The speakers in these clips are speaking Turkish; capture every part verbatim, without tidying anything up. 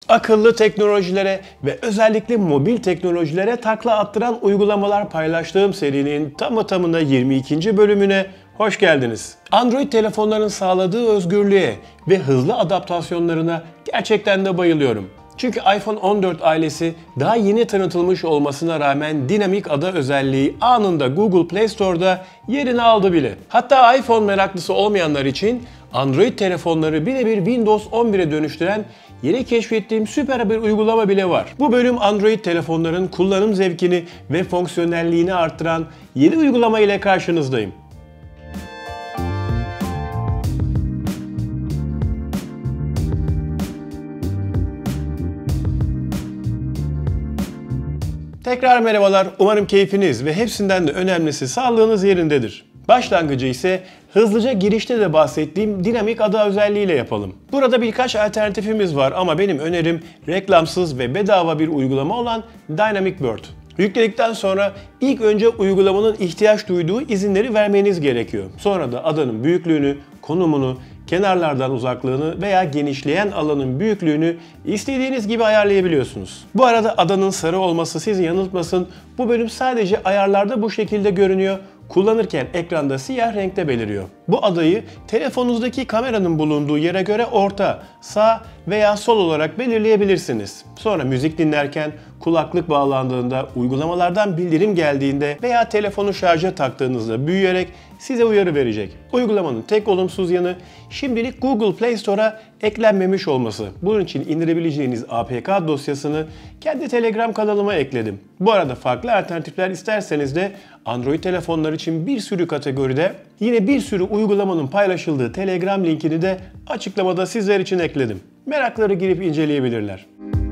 Akıllı teknolojilere ve özellikle mobil teknolojilere takla attıran uygulamalar paylaştığım serinin tamı tamına yirmi ikinci bölümüne hoş geldiniz. Android telefonların sağladığı özgürlüğe ve hızlı adaptasyonlarına gerçekten de bayılıyorum. Çünkü iPhone on dört ailesi daha yeni tanıtılmış olmasına rağmen dinamik ada özelliği anında Google Play Store'da yerini aldı bile. Hatta iPhone meraklısı olmayanlar için Android telefonları birebir Windows on bire dönüştüren yeni keşfettiğim süper bir uygulama bile var. Bu bölüm Android telefonların kullanım zevkini ve fonksiyonelliğini arttıran yeni uygulama ile karşınızdayım. Tekrar merhabalar, umarım keyfiniz ve hepsinden de önemlisi sağlığınız yerindedir. Başlangıcı ise hızlıca girişte de bahsettiğim dinamik ada özelliğiyle yapalım. Burada birkaç alternatifimiz var ama benim önerim reklamsız ve bedava bir uygulama olan Dynamic Bird. Yükledikten sonra ilk önce uygulamanın ihtiyaç duyduğu izinleri vermeniz gerekiyor. Sonra da adanın büyüklüğünü, konumunu, kenarlardan uzaklığını veya genişleyen alanın büyüklüğünü istediğiniz gibi ayarlayabiliyorsunuz. Bu arada adanın sarı olması sizi yanıltmasın. Bu bölüm sadece ayarlarda bu şekilde görünüyor. Kullanırken ekranda siyah renkte beliriyor. Bu adayı telefonunuzdaki kameranın bulunduğu yere göre orta, sağ veya sol olarak belirleyebilirsiniz. Sonra müzik dinlerken, kulaklık bağlandığında, uygulamalardan bildirim geldiğinde veya telefonu şarja taktığınızda büyüyerek size uyarı verecek. Uygulamanın tek olumsuz yanı şimdilik Google Play Store'a eklenmemiş olması. Bunun için indirebileceğiniz A P K dosyasını kendi Telegram kanalıma ekledim. Bu arada farklı alternatifler isterseniz de Android telefonlar için bir sürü kategoride yine bir sürü uygulamanın paylaşıldığı Telegram linkini de açıklamada sizler için ekledim. Merakları girip inceleyebilirler.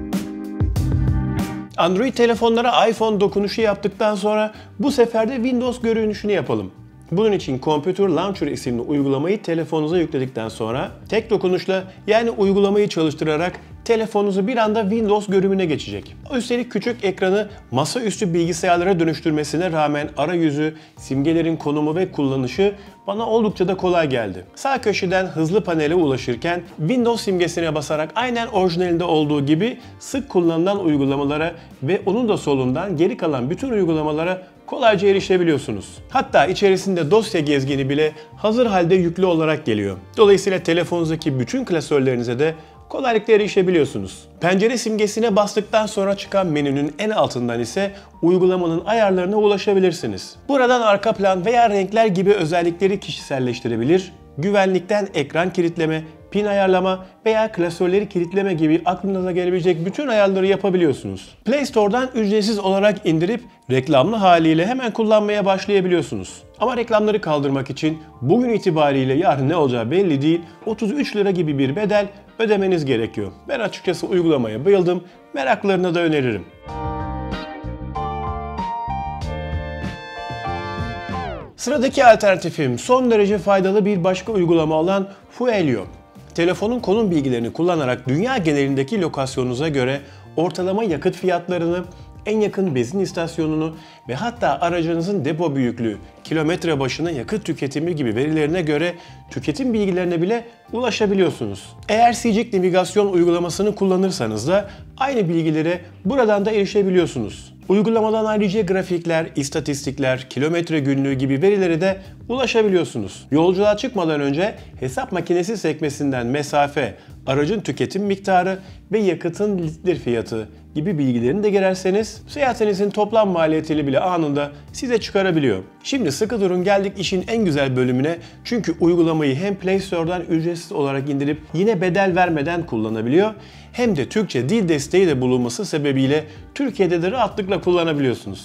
Android telefonlara iPhone dokunuşu yaptıktan sonra bu sefer de Windows görünüşünü yapalım. Bunun için Computer Launcher isimli uygulamayı telefonunuza yükledikten sonra tek dokunuşla yani uygulamayı çalıştırarak telefonunuzu bir anda Windows görünümüne geçecek. Üstelik küçük ekranı masaüstü bilgisayarlara dönüştürmesine rağmen arayüzü, simgelerin konumu ve kullanışı bana oldukça da kolay geldi. Sağ köşeden hızlı panele ulaşırken Windows simgesine basarak aynen orijinalinde olduğu gibi sık kullanılan uygulamalara ve onun da solundan geri kalan bütün uygulamalara kolayca erişebiliyorsunuz. Hatta içerisinde dosya gezgini bile hazır halde yüklü olarak geliyor. Dolayısıyla telefonunuzdaki bütün klasörlerinize de kolaylıkla erişebiliyorsunuz. Pencere simgesine bastıktan sonra çıkan menünün en altından ise uygulamanın ayarlarına ulaşabilirsiniz. Buradan arka plan veya renkler gibi özellikleri kişiselleştirebilir, güvenlikten ekran kilitleme, pin ayarlama veya klasörleri kilitleme gibi aklınıza gelebilecek bütün ayarları yapabiliyorsunuz. Play Store'dan ücretsiz olarak indirip reklamlı haliyle hemen kullanmaya başlayabiliyorsunuz. Ama reklamları kaldırmak için bugün itibariyle yarın ne olacağı belli değil, otuz üç lira gibi bir bedel ödemeniz gerekiyor. Ben açıkçası uygulamaya bayıldım, meraklarına da öneririm. Sıradaki alternatifim son derece faydalı bir başka uygulama olan Fuelio. Telefonun konum bilgilerini kullanarak dünya genelindeki lokasyonunuza göre ortalama yakıt fiyatlarını, en yakın benzin istasyonunu ve hatta aracınızın depo büyüklüğü, kilometre başına yakıt tüketimi gibi verilerine göre tüketim bilgilerine bile ulaşabiliyorsunuz. Eğer Seaject navigasyon uygulamasını kullanırsanız da aynı bilgilere buradan da erişebiliyorsunuz. Uygulamadan ayrıca grafikler, istatistikler, kilometre günlüğü gibi verilere de ulaşabiliyorsunuz. Yolculuğa çıkmadan önce hesap makinesi sekmesinden mesafe, aracın tüketim miktarı ve yakıtın litre fiyatı gibi bilgilerini de girerseniz seyahatinizin toplam maliyetini bile anında size çıkarabiliyor. Şimdi sıkı durun, geldik işin en güzel bölümüne, çünkü uygulamayı hem Play Store'dan ücretsiz olarak indirip yine bedel vermeden kullanabiliyor, hem de Türkçe dil desteği de bulunması sebebiyle Türkiye'de de rahatlıkla kullanabiliyorsunuz.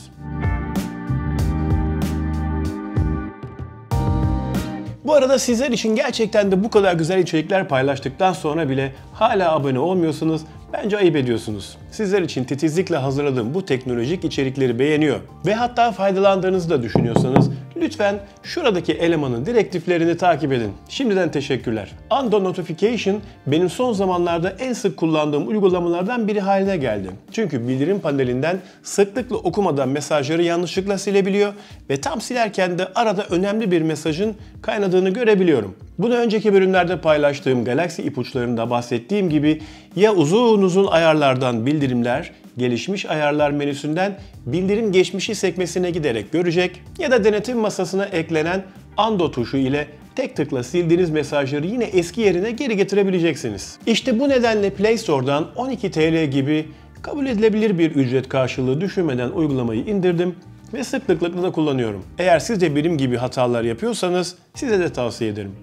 Bu arada sizler için gerçekten de bu kadar güzel içerikler paylaştıktan sonra bile hala abone olmuyorsunuz. Bence ayıp ediyorsunuz. Sizler için titizlikle hazırladığım bu teknolojik içerikleri beğeniyor ve hatta faydalandığınızı da düşünüyorsanız lütfen şuradaki elemanın direktiflerini takip edin. Şimdiden teşekkürler. Undo Notification benim son zamanlarda en sık kullandığım uygulamalardan biri haline geldi. Çünkü bildirim panelinden sıklıkla okumadan mesajları yanlışlıkla silebiliyor ve tam silerken de arada önemli bir mesajın kaynadığını görebiliyorum. Bunu önceki bölümlerde paylaştığım Galaxy ipuçlarında bahsettiğim gibi ya uzun uzun ayarlardan bildirimler, gelişmiş ayarlar menüsünden bildirim geçmişi sekmesine giderek görecek ya da denetim masasına eklenen Undo tuşu ile tek tıkla sildiğiniz mesajları yine eski yerine geri getirebileceksiniz. İşte bu nedenle Play Store'dan on iki TL gibi kabul edilebilir bir ücret karşılığı düşünmeden uygulamayı indirdim ve sıklıkla da kullanıyorum. Eğer siz de benim gibi hatalar yapıyorsanız size de tavsiye ederim.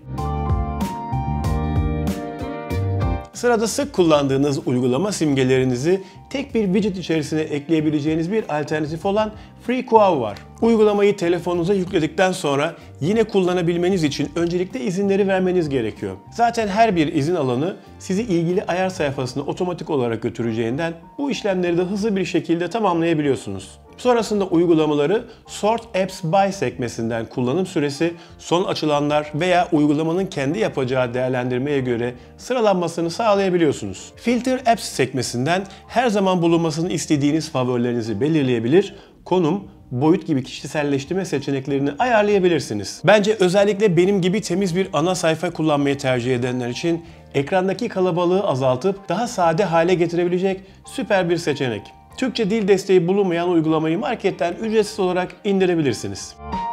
Sırada sık kullandığınız uygulama simgelerinizi tek bir widget içerisine ekleyebileceğiniz bir alternatif olan FreeQuau var. Uygulamayı telefonunuza yükledikten sonra yine kullanabilmeniz için öncelikle izinleri vermeniz gerekiyor. Zaten her bir izin alanı sizi ilgili ayar sayfasına otomatik olarak götüreceğinden bu işlemleri de hızlı bir şekilde tamamlayabiliyorsunuz. Sonrasında uygulamaları Sort Apps By sekmesinden kullanım süresi, son açılanlar veya uygulamanın kendi yapacağı değerlendirmeye göre sıralanmasını sağlayabiliyorsunuz. Filter Apps sekmesinden her zaman bulunmasını istediğiniz favorilerinizi belirleyebilir, konum, boyut gibi kişiselleştirme seçeneklerini ayarlayabilirsiniz. Bence özellikle benim gibi temiz bir ana sayfa kullanmayı tercih edenler için ekrandaki kalabalığı azaltıp daha sade hale getirebilecek süper bir seçenek. Türkçe dil desteği bulunmayan uygulamayı marketten ücretsiz olarak indirebilirsiniz.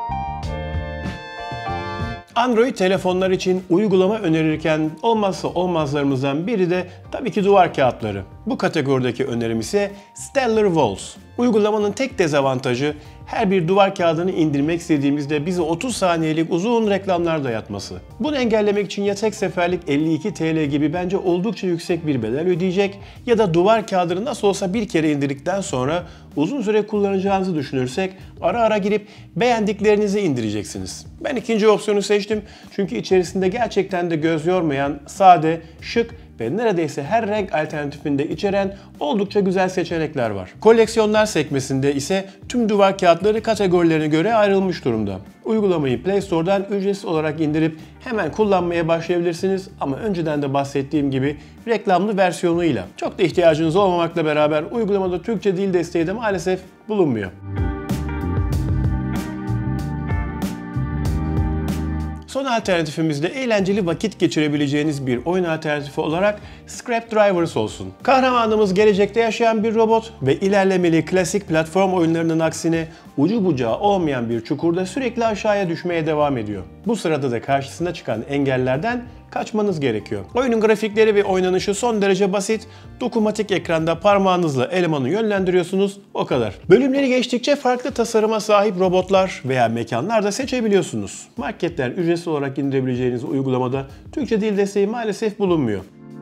Android telefonlar için uygulama önerirken olmazsa olmazlarımızdan biri de tabii ki duvar kağıtları. Bu kategorideki önerim ise Stellar Walls. Uygulamanın tek dezavantajı her bir duvar kağıdını indirmek istediğimizde bize otuz saniyelik uzun reklamlar dayatması. Bunu engellemek için ya tek seferlik elli iki TL gibi bence oldukça yüksek bir bedel ödeyecek ya da duvar kağıdını nasıl olsa bir kere indirdikten sonra uzun süre kullanacağınızı düşünürsek ara ara girip beğendiklerinizi indireceksiniz. Ben ikinci opsiyonu seçtim çünkü içerisinde gerçekten de göz yormayan, sade, şık ve neredeyse her renk alternatifinde içeren oldukça güzel seçenekler var. Koleksiyonlar sekmesinde ise tüm duvar kağıtları kategorilerine göre ayrılmış durumda. Uygulamayı Play Store'dan ücretsiz olarak indirip hemen kullanmaya başlayabilirsiniz ama önceden de bahsettiğim gibi reklamlı versiyonuyla. Çok da ihtiyacınız olmamakla beraber uygulamada Türkçe dil desteği de maalesef bulunmuyor. Son alternatifimizde eğlenceli vakit geçirebileceğiniz bir oyun alternatifi olarak Scrap Drivers olsun. Kahramanımız gelecekte yaşayan bir robot ve ilerlemeli klasik platform oyunlarının aksine ucu bucağı olmayan bir çukurda sürekli aşağıya düşmeye devam ediyor. Bu sırada da karşısına çıkan engellerden kaçmanız gerekiyor. Oyunun grafikleri ve oynanışı son derece basit. Dokunmatik ekranda parmağınızla elemanı yönlendiriyorsunuz, o kadar. Bölümleri geçtikçe farklı tasarıma sahip robotlar veya mekanlar da seçebiliyorsunuz. Marketten ücretsiz olarak indirebileceğiniz uygulamada Türkçe dil desteği maalesef bulunmuyor.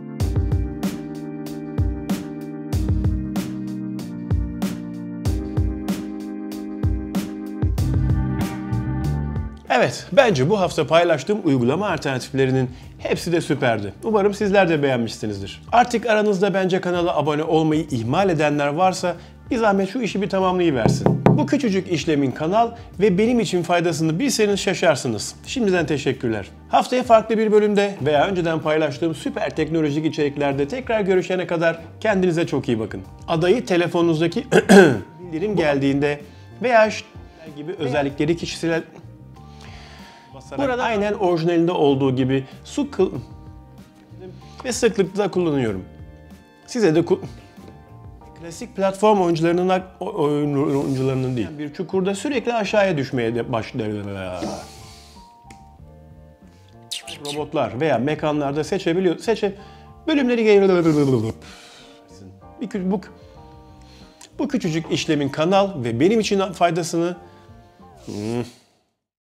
Evet, bence bu hafta paylaştığım uygulama alternatiflerinin hepsi de süperdi. Umarım sizler de beğenmişsinizdir. Artık aranızda bence kanala abone olmayı ihmal edenler varsa bir zahmet şu işi bir tamamlayıversin. Bu küçücük işlemin kanal ve benim için faydasını bilseniz şaşarsınız. Şimdiden teşekkürler. Haftaya farklı bir bölümde veya önceden paylaştığım süper teknolojik içeriklerde tekrar görüşene kadar kendinize çok iyi bakın. Adayı telefonunuzdaki bildirim geldiğinde veya gibi özellikleri kişisel burada aynen orijinalinde olduğu gibi su kıl ve sıklıkla kullanıyorum. Size de ku klasik platform oyuncularının oyuncularının değil. Bir çukurda sürekli aşağıya düşmeye başlar. Robotlar veya mekanlarda seçebiliyor. Seçe bölümleri bir bu bu küçücük işlemin kanal ve benim için faydasını